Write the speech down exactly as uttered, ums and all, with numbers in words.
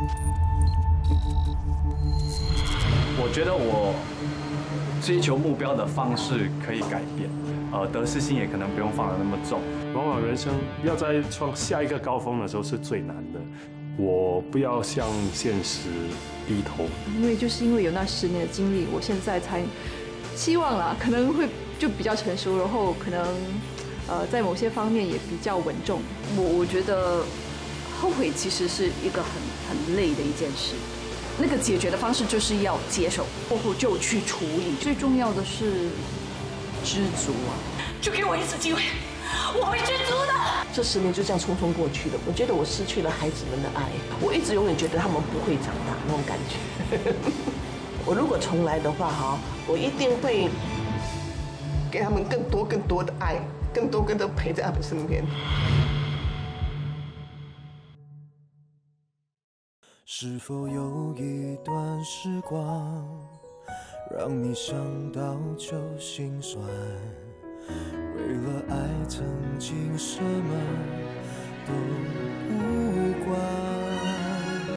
我觉得我追求目标的方式可以改变，呃，得失心也可能不用放得那么重。 往往人生要在创下一个高峰的时候是最难的。我不要向现实低头， 因为就是因为有那十年的经历，我现在才希望啦，可能会就比较成熟，然后可能呃在某些方面也比较稳重。 我我觉得后悔其实是一个很很累的一件事。那个解决的方式就是要接受，过后就去处理。最重要的是知足啊！ 就给我一次机会，我会知足的。 这十年就这样匆匆过去了，我觉得我失去了孩子们的爱，我一直永远觉得他们不会长大那种感觉。我如果重来的话哈，我一定会给他们更多更多的爱，更多更多陪在他们身边。 是否有一段时光，让你想到就心酸？为了爱，曾经什么都